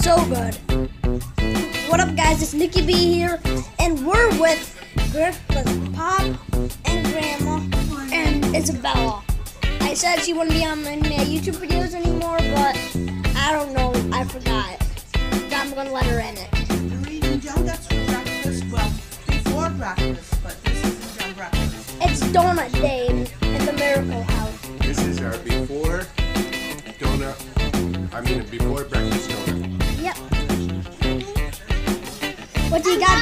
so good. What up, guys? It's Nicky B here, and we're with Pop and Grandma and Isabella. I said she wouldn't be on my YouTube videos anymore, but I don't know. I forgot. I'm gonna let her in it. You're eating donuts for breakfast? Well, before breakfast, but this isn't breakfast. It's donut day in the Miracle House. This is our before breakfast donut. Yep. What do you got?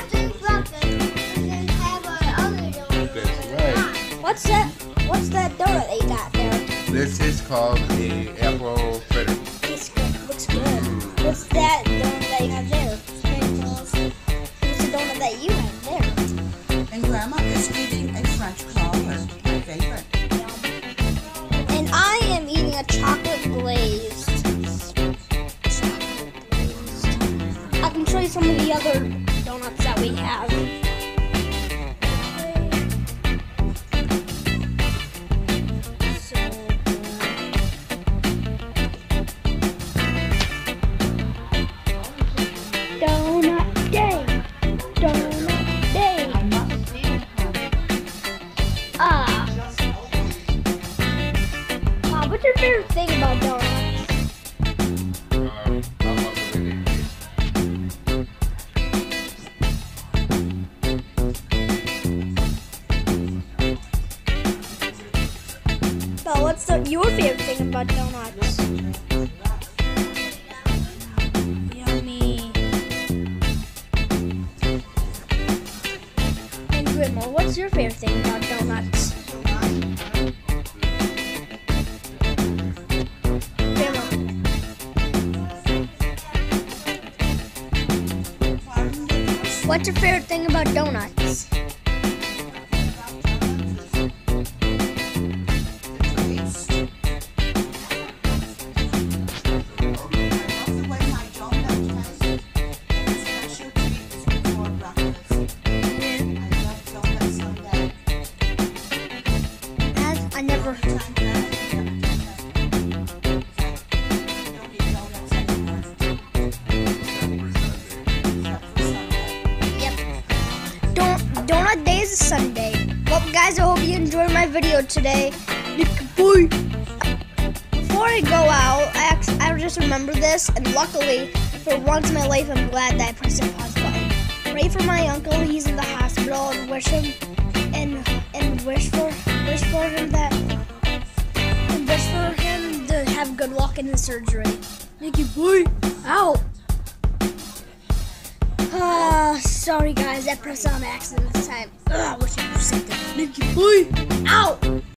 That's right. What's that donut that you got there? This is called a apple fritter. Looks good. What's that donut that you got there? What's the donut that you have there? And Grandma is eating a French crawler, my favorite. And I am eating a chocolate glazed. I can show you some of the other donuts that we have. Donut day. What's your favorite thing about donuts? I love the way they taste. But what's your favorite thing about donuts? Yummy. And Grandma, what's your favorite thing about donuts? Grandma. What's your favorite thing about donuts? I never. Yep. Donut day is a Sunday. Well, guys, I hope you enjoyed my video today. Boy. Before I go out, I just remember this, and luckily, for once in my life, I'm glad that I pressed the pause button. Pray for my uncle; he's in the hospital, and wish him to have good luck in the surgery. Nicky boy, out. Sorry guys, I pressed on accident this time. I wish I could say that. Nicky boy, out.